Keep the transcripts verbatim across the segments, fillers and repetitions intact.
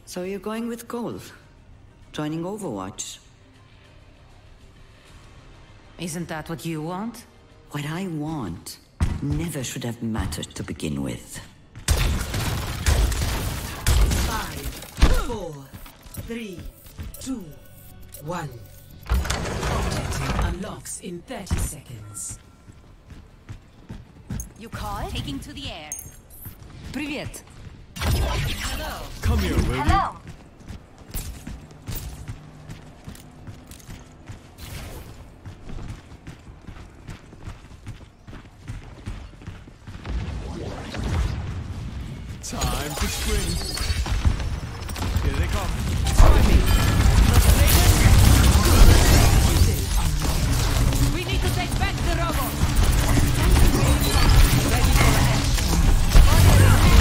So you're going with Cole? Joining Overwatch? Isn't that what you want? What I want never should have mattered to begin with. Five, four, three, two, one. Objective unlocks in thirty seconds. You call? Taking to the air. Привет. Hello. Come here, will you? Hello. Time to spring. Here they come. We need to take back the robot. Ready for action.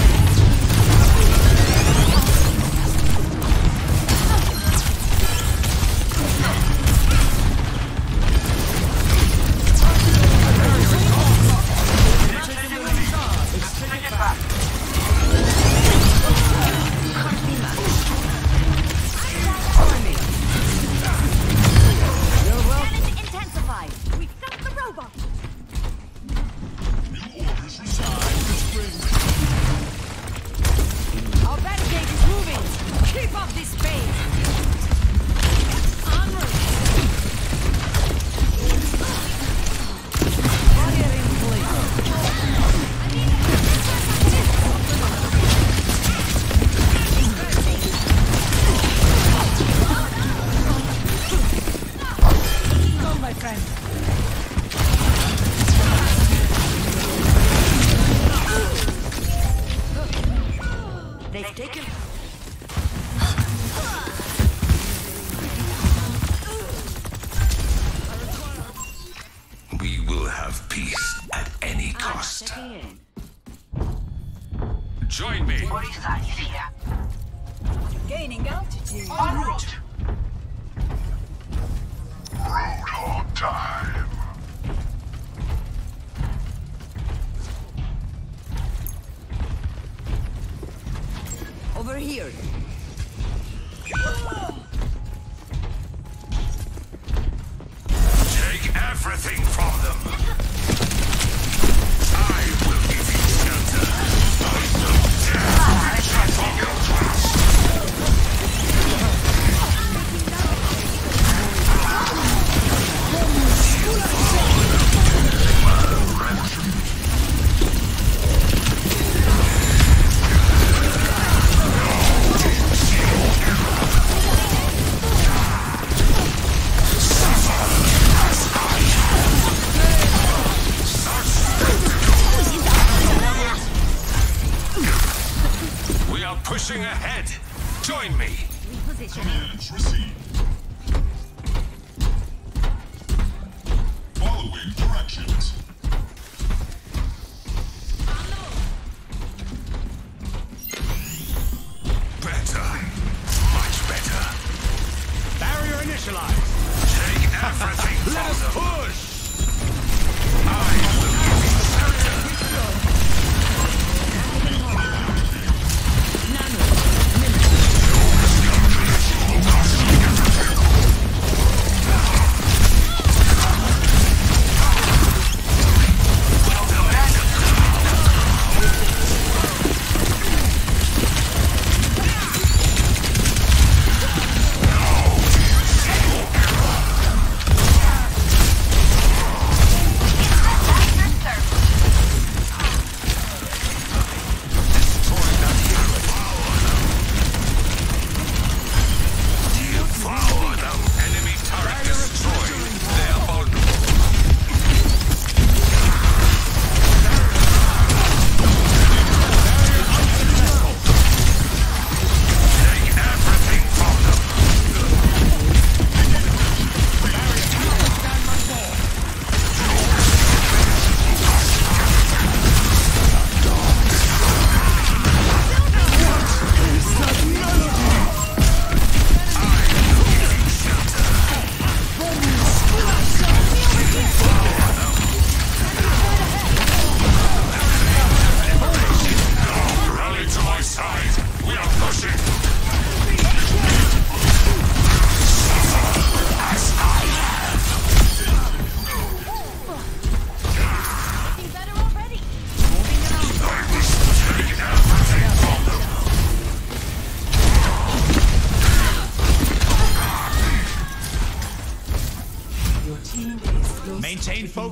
Join me. Gaining altitude. En route. Roadhog time. Over here. Take everything from them. I will give you shelter. I will dare reach from your class. Pushing ahead. Join me. Commands received. Following directions. Better. Much better. Barrier initialized. Take everything from Let us them. push. I will give you shelter.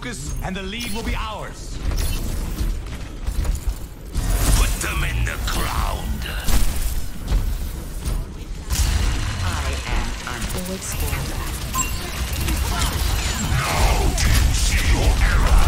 focus, and the lead will be ours. Put them in the ground. I am unavoidable. Now do you see your error?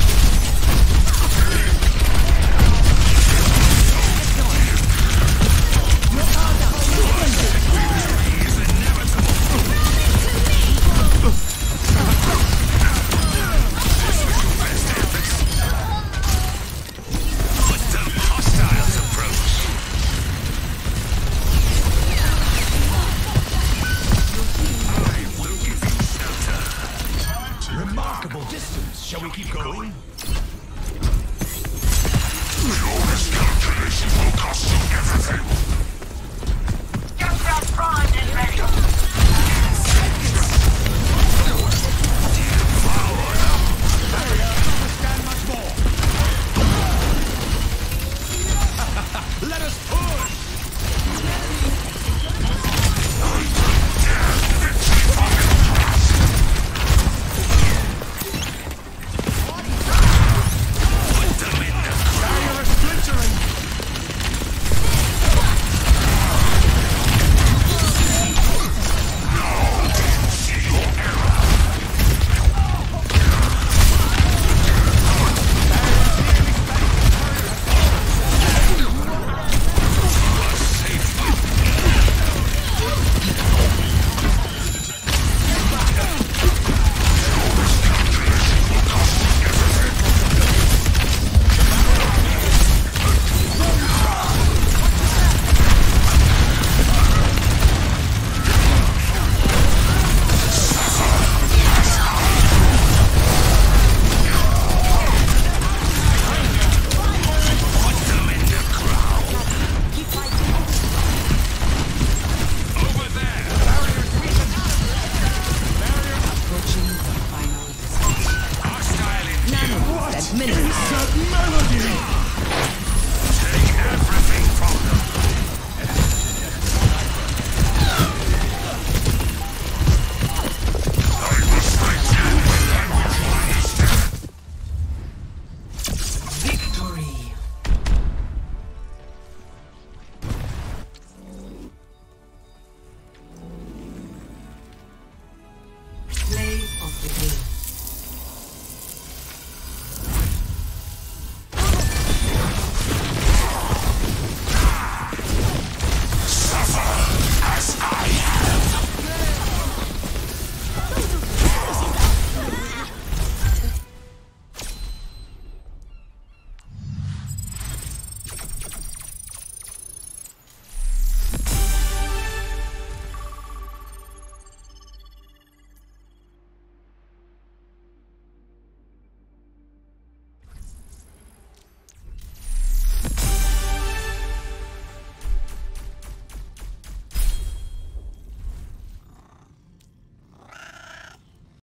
Shall we keep going? Your miscalculations will cost you everything. Get that primed and ready. Barrier withstand much more. Let us